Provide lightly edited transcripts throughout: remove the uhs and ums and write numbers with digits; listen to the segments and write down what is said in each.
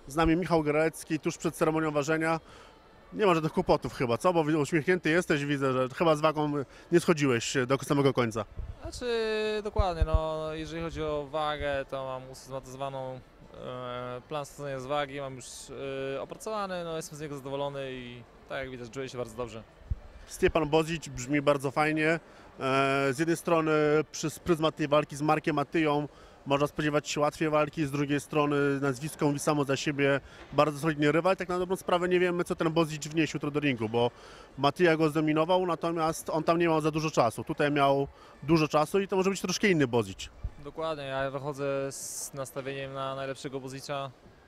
Z nami Michał Górecki, tuż przed ceremonią ważenia. Nie ma żadnych kłopotów chyba, co? Bo uśmiechnięty jesteś, widzę, że chyba z wagą nie schodziłeś do samego końca. Znaczy, dokładnie, no, jeżeli chodzi o wagę, to mam usystematyzowaną plan stosowania z wagi, mam już opracowany, no, jestem z niego zadowolony i tak jak widać, czuję się bardzo dobrze. Stjepan Bozic brzmi bardzo fajnie. Z jednej strony przez pryzmat tej walki z Markiem Matyją można spodziewać się łatwiej walki, z drugiej strony nazwisko mówi samo za siebie, bardzo solidny rywal. Tak na dobrą sprawę nie wiemy, co ten Bozic wniesie jutro do ringu, bo Matyja go zdominował, natomiast on tam nie miał za dużo czasu. Tutaj miał dużo czasu i to może być troszkę inny Bozic. Dokładnie, ja wychodzę z nastawieniem na najlepszego Bozicza,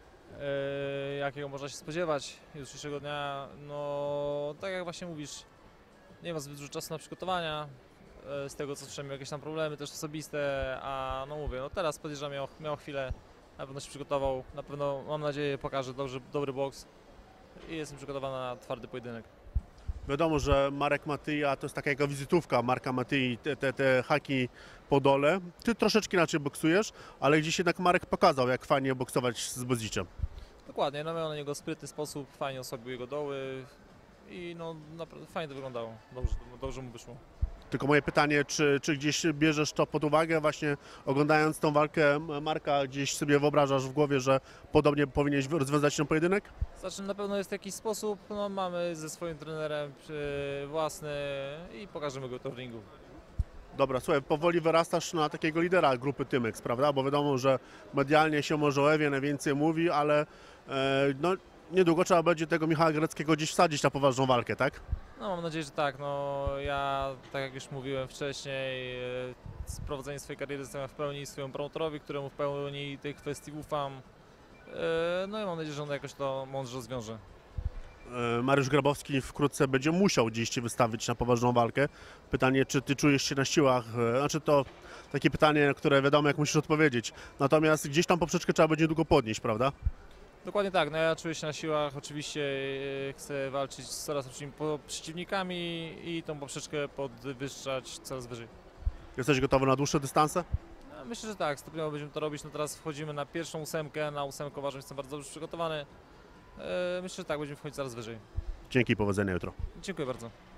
jakiego można się spodziewać jutrzejszego dnia. No, tak jak właśnie mówisz, nie ma zbyt dużo czasu na przygotowania. Z tego co słyszałem, jakieś tam problemy też osobiste, a no mówię, no teraz podejrzewam, miał chwilę, na pewno się przygotował, na pewno mam nadzieję pokaże dobry boks i jestem przygotowany na twardy pojedynek. Wiadomo, że Marek Matyja to jest taka jego wizytówka Marka Matyi, te haki po dole. Ty troszeczkę inaczej boksujesz, ale gdzieś jednak Marek pokazał, jak fajnie boksować z Bozicem. Dokładnie, no miał na niego sprytny sposób, fajnie osłabił jego doły i no naprawdę fajnie to wyglądało, dobrze mu wyszło. Tylko moje pytanie, czy gdzieś bierzesz to pod uwagę, właśnie oglądając tą walkę Marka, gdzieś sobie wyobrażasz w głowie, że podobnie powinieneś rozwiązać ten pojedynek? Znaczy na pewno jest jakiś sposób, no mamy ze swoim trenerem własny i pokażemy go to w ringu. Dobra, słuchaj, powoli wyrastasz na takiego lidera grupy Tymex, prawda? Bo wiadomo, że medialnie się może o Ewie najwięcej mówi, ale no, niedługo trzeba będzie tego Michała Góreckiego gdzieś wsadzić na poważną walkę, tak? No mam nadzieję, że tak. No ja, tak jak już mówiłem wcześniej, z prowadzeniem swojej kariery zostawiam w pełni swojemu promotorowi, któremu w pełni tej kwestii ufam. No i mam nadzieję, że on jakoś to mądrze rozwiąże. Mariusz Grabowski wkrótce będzie musiał gdzieś Cię wystawić na poważną walkę. Pytanie, czy Ty czujesz się na siłach? Znaczy to takie pytanie, na które wiadomo, jak musisz odpowiedzieć. Natomiast gdzieś tam poprzeczkę trzeba będzie długo podnieść, prawda? Dokładnie tak, no ja czuję się na siłach, oczywiście chcę walczyć z coraz lepszymi przeciwnikami i tą poprzeczkę podwyższać coraz wyżej. Jesteś gotowy na dłuższe dystanse? Ja myślę, że tak, stopniowo będziemy to robić. No teraz wchodzimy na pierwszą ósemkę, na ósemkę uważam, że jestem bardzo dobrze przygotowany. Myślę, że tak, będziemy wchodzić coraz wyżej. Dzięki i powodzenia jutro. Dziękuję bardzo.